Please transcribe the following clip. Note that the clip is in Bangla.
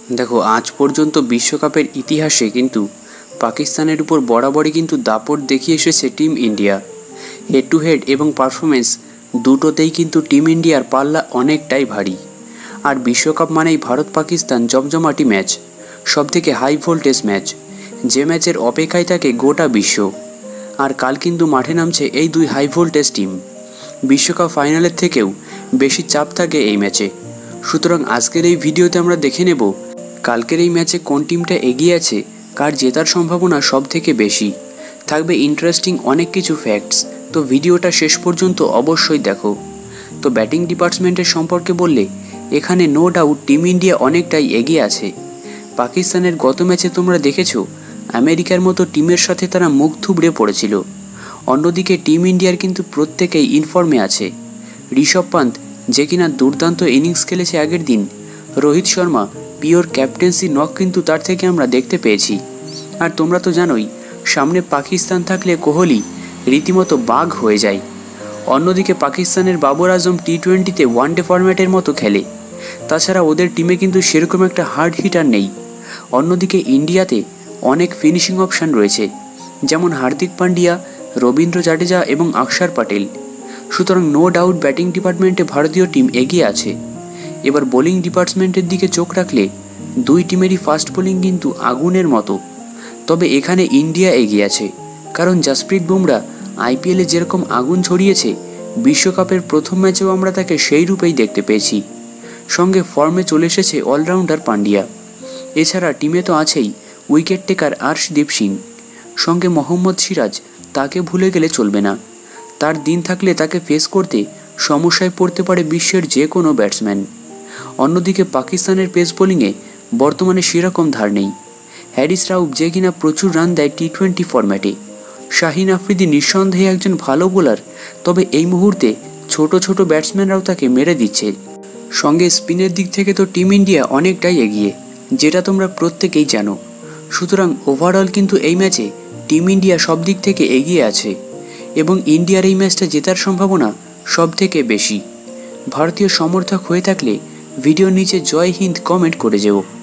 দেখো, আজ পর্যন্ত বিশ্বকাপের ইতিহাসে কিন্তু পাকিস্তানের উপর বরাবরই কিন্তু দাপট দেখিয়ে এসেছে team India. Head to head এবং পারফরমেন্স দুটোতেই কিন্তু টিম ইন্ডিয়ার পাল্লা অনেকটাই ভারী। আর বিশ্বকাপ মানেই ভারত পাকিস্তান জমজমাটি ম্যাচ, সবথেকে হাই ভোল্টেজ ম্যাচ, যে ম্যাচের অপেক্ষায় থাকে গোটা বিশ্ব। আর কাল কিন্তু মাঠে নামছে এই দুই হাই ভোল্টেজ টিম। বিশ্বকাপ ফাইনালের থেকেও বেশি চাপ থাকে এই ম্যাচে। সুতরাং আজকের এই ভিডিওতে আমরা দেখে নেব কালকের এই ম্যাচে কোন টিমটা এগিয়ে আছে, কার জেতার সম্ভাবনা সব থেকে বেশি। থাকবে ইন্টারেস্টিং অনেক কিছু ফ্যাক্টস, তো ভিডিওটা শেষ পর্যন্ত অবশ্যই দেখো। তো ব্যাটিং ডিপার্টমেন্টের সম্পর্কে বললে এখানে নো ডাউট টিম ইন্ডিয়া অনেকটাই এগিয়ে আছে। পাকিস্তানের গত ম্যাচে তোমরা দেখেছো আমেরিকার মতো টিমের সাথে তারা মুখ থুবড়ে পড়েছিল। অন্যদিকে টিম ইন্ডিয়ার কিন্তু প্রত্যেকেই ইনফর্মে আছে। ঋষভ পান্ত যে কিনা দুর্দান্ত ইনিংস খেলেছে আগের দিন, Rohit Sharma pure captaincy knock কিন্তু তার থেকে আমরা দেখতে পেয়েছি। আর তোমরা তো জানোই সামনে পাকিস্তান থাকলে কোহলি রীতিমতো বাঘ হয়ে যায়। অন্যদিকে পাকিস্তানের বাবর আজম টি-20তে ওয়ানডে ফরম্যাটের মতো খেলে, তাছাড়া ওদের টিমে কিন্তু সেরকম একটা হার্ড হিটার নেই। অন্যদিকে ইন্ডিয়াতে অনেক ফিনিশিং অপশান রয়েছে, যেমন হার্দিক পান্ডিয়া, রবীন্দ্র জাডেজা এবং অক্ষর পটেল। সুতরাং নো ডাউট ব্যাটিং ডিপার্টমেন্টে ভারতীয় টিম এগিয়ে আছে। এবার বোলিং ডিপার্টমেন্টের দিকে চোখ রাখলে দুই টিমেরই ফাস্ট বোলিং কিন্তু আগুনের মতো। তবে এখানে ইন্ডিয়া এগিয়ে আছে, কারণ জসপ্রীত বুমরা আইপিএলে যেরকম আগুন ছড়িয়েছে, বিশ্বকাপের প্রথম ম্যাচেও আমরা তাকে সেই রূপেই দেখতে পেয়েছি। সঙ্গে ফর্মে চলে এসেছে অলরাউন্ডার পান্ডিয়া। এছাড়া টিমে তো আছেই উইকেট টেকার আর্শদীপ সিং, সঙ্গে মোহাম্মদ সিরাজ, তাকে ভুলে গেলে চলবে না। তার দিন থাকলে তাকে ফেস করতে সমস্যায় পড়তে পারে বিশ্বের যে কোনো ব্যাটসম্যান। অন্যদিকে পাকিস্তানের পেস বোলিংয়ে বর্তমানে সেরকম ধার নেই। হ্যারিস রাউফ যে কিনা প্রচুর রান দেয় টি-20 ফরম্যাটে। শাহিন আফ্রিদি নিঃসন্দেহে একজন ভালো বোলার, তবে এই মুহূর্তে ছোট ছোট ব্যাটসম্যানরাও তাকে মেরে দিচ্ছে। সঙ্গে স্পিনের দিক থেকে তো টিম ইন্ডিয়া অনেকটাই এগিয়ে, যেটা তোমরা প্রত্যেকেই জানো। সুতরাং ওভারঅল কিন্তু এই ম্যাচে টিম ইন্ডিয়া সব দিক থেকে এগিয়ে আছে এবং ইন্ডিয়ার এই ম্যাচটা জেতার সম্ভাবনা সব থেকে বেশি। ভারতীয় সমর্থক হয়ে থাকলে ভিডিওর নিচে জয় হিন্দ কমেন্ট করে যেও।